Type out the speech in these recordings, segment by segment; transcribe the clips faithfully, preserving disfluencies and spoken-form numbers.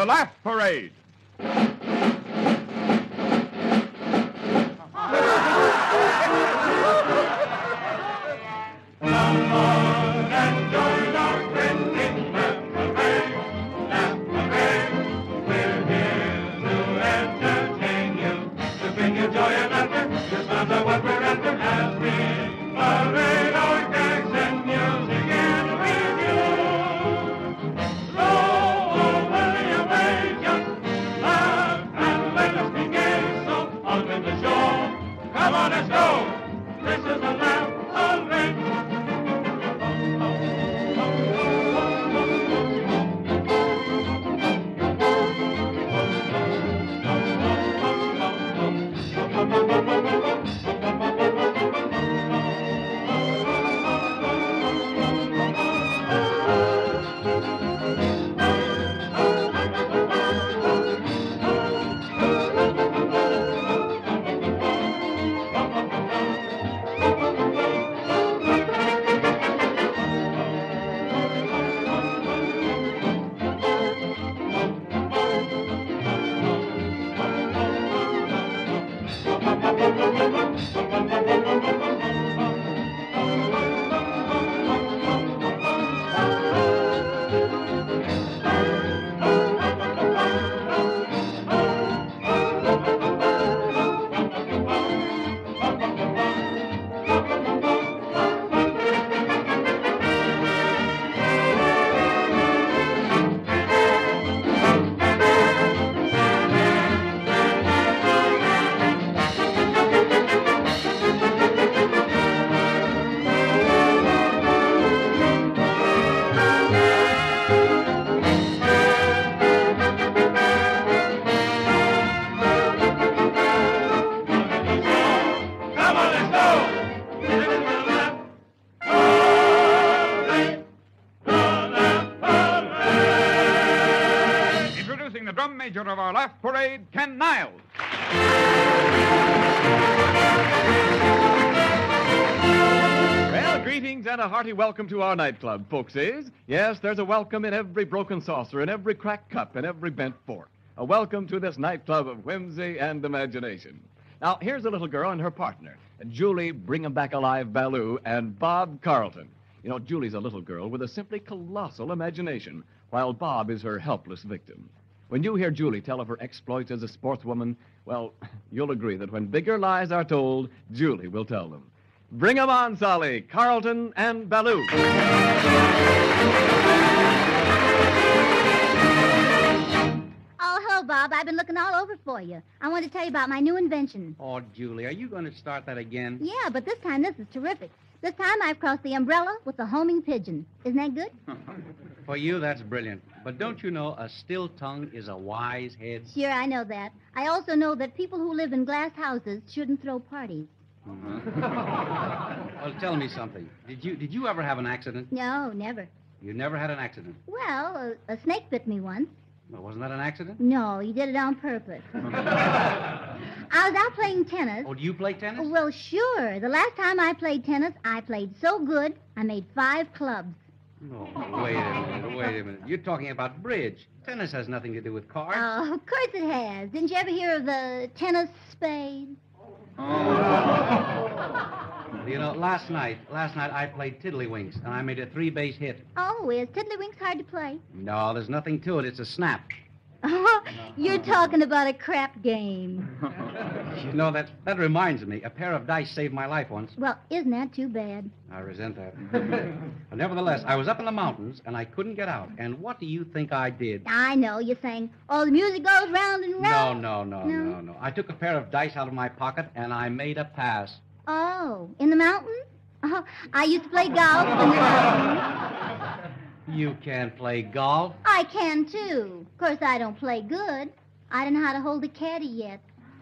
the Laugh Parade. The drum major of our Laugh Parade, Ken Niles. Well, greetings and a hearty welcome to our nightclub, folksies. Yes, there's a welcome in every broken saucer, in every cracked cup, in every bent fork. A welcome to this nightclub of whimsy and imagination. Now, here's a little girl and her partner, Julie Bring 'em Back Alive Ballou and Bob Carlton. You know, Julie's a little girl with a simply colossal imagination, while Bob is her helpless victim. When you hear Julie tell of her exploits as a sportswoman, well, you'll agree that when bigger lies are told, Julie will tell them. Bring 'em on, Solly, Carlton and Ballou. Oh, hello, Bob. I've been looking all over for you. I want to tell you about my new invention. Oh, Julie, are you going to start that again? Yeah, but this time this is terrific. This time I've crossed the umbrella with the homing pigeon. Isn't that good? For you, that's brilliant. But don't you know a still tongue is a wise head? Sure, I know that. I also know that people who live in glass houses shouldn't throw parties. Mm-hmm. Well, tell me something. Did you did you ever have an accident? No, never. You never had an accident? Well, a, a snake bit me once. Well, wasn't that an accident? No, he did it on purpose. I was out playing tennis. Oh, do you play tennis? Well, sure. The last time I played tennis, I played so good, I made five clubs. No, wait a minute, wait a minute. You're talking about bridge. Tennis has nothing to do with cards. Oh, of course it has. Didn't you ever hear of the tennis spade? Oh. You know, last night, last night I played Tiddlywinks, and I made a three-base hit. Oh, is Tiddlywinks hard to play? No, there's nothing to it. It's a snap. You're talking about a crap game. You know, that, that reminds me. A pair of dice saved my life once. Well, isn't that too bad? I resent that. But nevertheless, I was up in the mountains, and I couldn't get out. And what do you think I did? I know. You sang, oh, the music goes round and round. No, no, no, No? no, no. I took a pair of dice out of my pocket, and I made a pass. Oh, in the mountains? Oh, I used to play golf in the mountains. You can't play golf. I can, too. Of course, I don't play good. I don't know how to hold a caddy yet.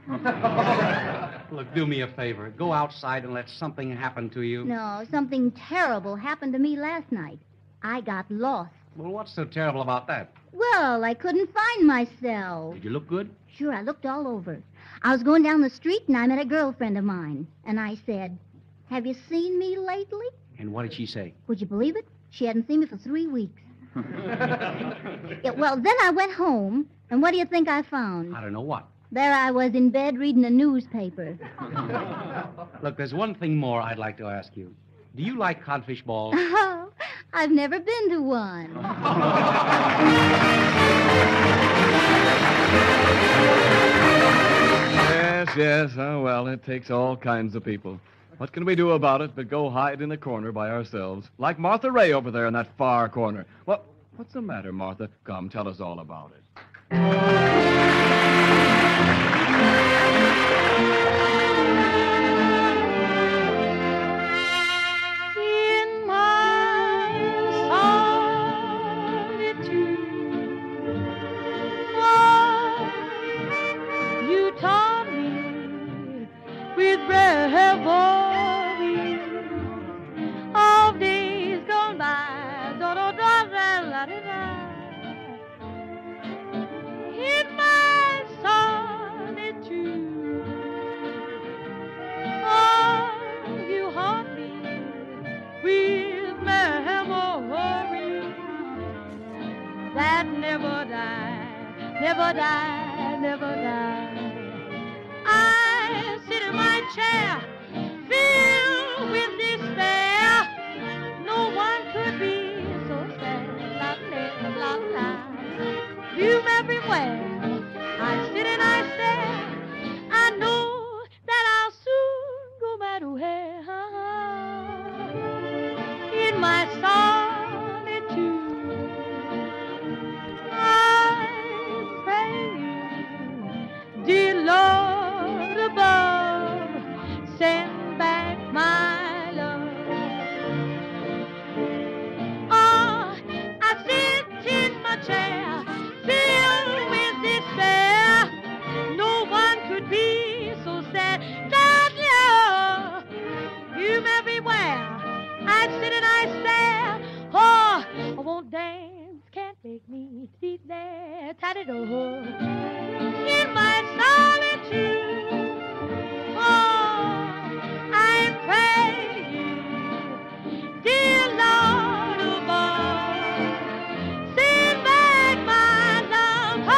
Look, do me a favor. Go outside and let something happen to you. No, something terrible happened to me last night. I got lost. Well, what's so terrible about that? Well, I couldn't find myself. Did you look good? Sure, I looked all over. I was going down the street, and I met a girlfriend of mine. And I said, have you seen me lately? And what did she say? Would you believe it? She hadn't seen me for three weeks. Yeah, well, then I went home, and what do you think I found? I don't know what. There I was in bed reading a newspaper. Look, there's one thing more I'd like to ask you. Do you like codfish balls? Oh, I've never been to one. Yes, yes. Oh, well, it takes all kinds of people. What can we do about it but go hide in a corner by ourselves? Like Martha Ray over there in that far corner. What, what's the matter, Martha? Come, tell us all about it. In my solitude, oh, you taught me with revelry of days gone by. Da, da, da, da, la, da, da. In my solitude, oh, you haunt me with memory that never die, never die, never die. I sit in my chair, filled with despair. No one could be so sad. La, la, la, la. You everywhere. I sit and I stare. I know that I'll soon go mad where. In my solitude, I'm praying, dear Lord above, send back my love. Oh, I sit in my chair, filled with despair. No one could be so sad. That love, you're everywhere. I sit and I stare. Oh, I won't dance, can't make me sit there. Tatted-o. In my solitude, oh, I'm praying, dear Lord above, send back my love. Oh,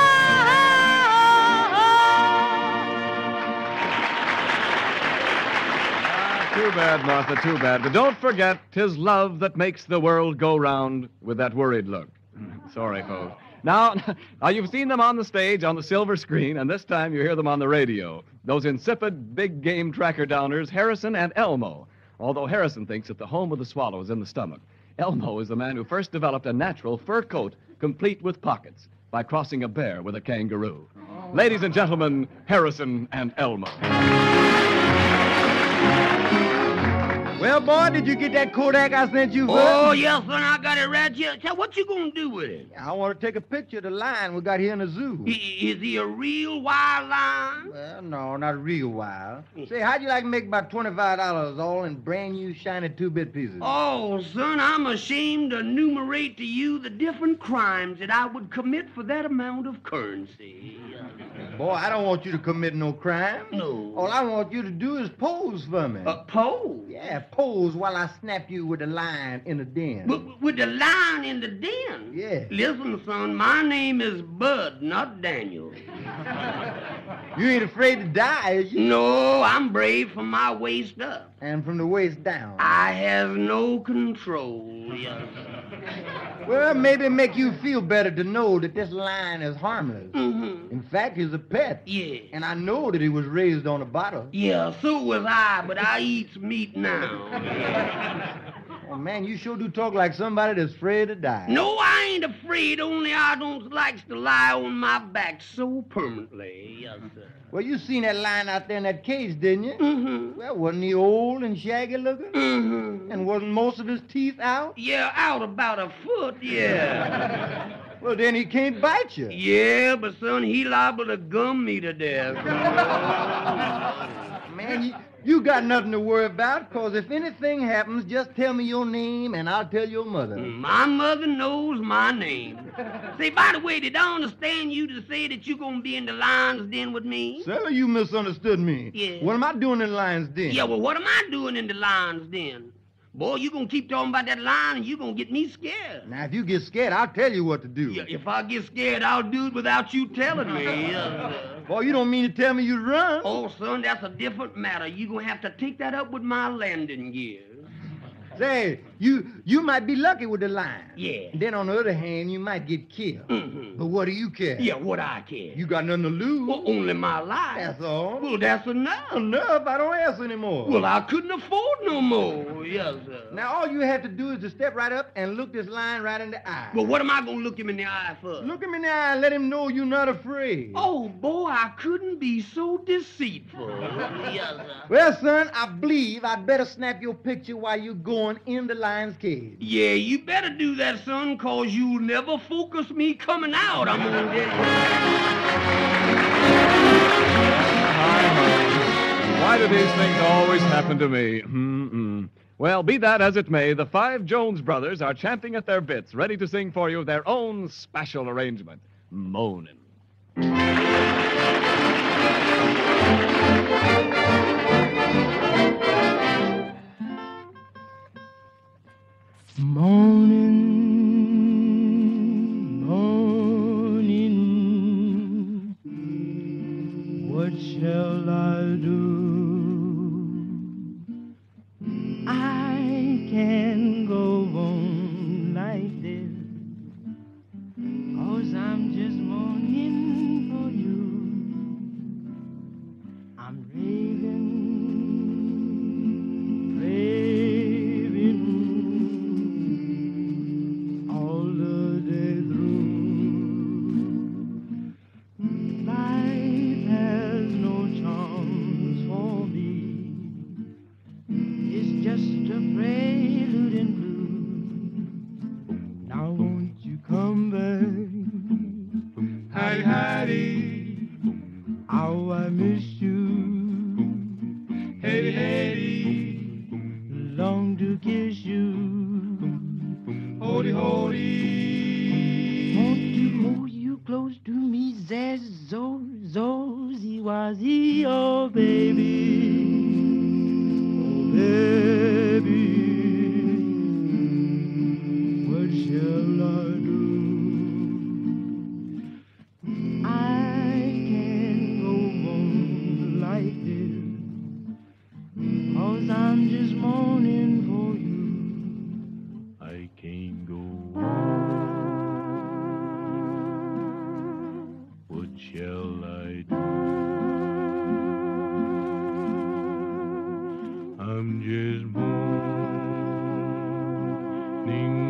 Too bad, Martha, too bad. But don't forget, 'tis love that makes the world go round with that worried look. Sorry, folks. Now, now, you've seen them on the stage, on the silver screen, and this time you hear them on the radio. Those insipid big game tracker downers, Harrison and Elmo. Although Harrison thinks that the home of the swallow is in the stomach. Elmo is the man who first developed a natural fur coat complete with pockets by crossing a bear with a kangaroo. Ladies and gentlemen, Harrison and Elmo. Well, boy, did you get that Kodak I sent you? Oh, yes, son, I got it right here. Tell what you gonna do with it? I want to take a picture of the lion we got here in the zoo. I- Is he a real wild lion? Well, no, not real wild. Say, how'd you like to make about twenty-five dollars all in brand new shiny two-bit pieces? Oh, son, I'm ashamed to enumerate to you the different crimes that I would commit for that amount of currency. Boy, I don't want you to commit no crime. No. All I want you to do is pose for me. A pose? Yeah, pose while I snap you with the lion in the den. With, with the lion in the den? Yeah. Listen, son, my name is Bud, not Daniel. You ain't afraid to die, is you? No, I'm brave from my waist up. And from the waist down. I have no control, yes. Well, maybe make you feel better to know that this lion is harmless. Mm-hmm. In fact, he's a pet. Yeah. And I know that he was raised on a bottle. Yeah, so was I, but I eats meat now. Oh, man, you sure do talk like somebody that's afraid to die. No, I ain't afraid, only I don't like to lie on my back so permanently. Yes, sir. Well, you seen that lion out there in that cage, didn't you? Mm-hmm. Well, wasn't he old and shaggy looking? Mm-hmm. And wasn't most of his teeth out? Yeah, out about a foot, yeah. Well, then he can't bite you. Yeah, but son, he liable to gum me to death. Man, you, you got nothing to worry about, because if anything happens, just tell me your name and I'll tell your mother. My mother knows my name. Say, by the way, did I understand you to say that you're going to be in the lion's den with me? Sir, you misunderstood me. Yeah. What am I doing in the lion's den? Yeah, well, what am I doing in the lion's den? Boy, you gonna keep talking about that line and you gonna get me scared. Now, if you get scared, I'll tell you what to do. Yeah, if I get scared, I'll do it without you telling me. Yes, sir. Boy, you don't mean to tell me you run. Oh, son, that's a different matter. You gonna have to take that up with my landing gear. Say, you you might be lucky with the line. Yeah. Then on the other hand, you might get killed. Mm-hmm. But what do you care? Yeah, what I care. You got nothing to lose. Well, only my life. That's all. Well, that's enough. Enough. I don't ask anymore. Well, I couldn't afford no more. Yes, sir. Now, all you have to do is to step right up and look this lion right in the eye. Well, what am I gonna look him in the eye for? Look him in the eye and let him know you're not afraid. Oh, boy, I couldn't be so deceitful. Yes, sir. Well, son, I believe I'd better snap your picture while you're going in the lion's cage. Yeah, you better do that, son, cause you'll never focus me coming out. I'm gonna get Why do these things always happen to me? Mm-mm. Well, be that as it may, the five Jones brothers are champing at their bits, ready to sing for you their own special arrangement, Moanin'. Morning, morning, what shall I do? I can't go on like this, 'cause I'm just mourning for you. I'm raving, raving all the day through. Life has no charms for me. It's just a prelude in blue. Now won't you come back? Hattie, Hattie, how I miss you. Hattie, Hattie, long to kiss you. Hody, hody, want to hold you close to me. Zazzo, zo, ziwazi, oh baby. Baby, what shall I do? I can't go on like this, 'cause I'm just mourning for you. I can't go on. What shall I do? I'm just mourning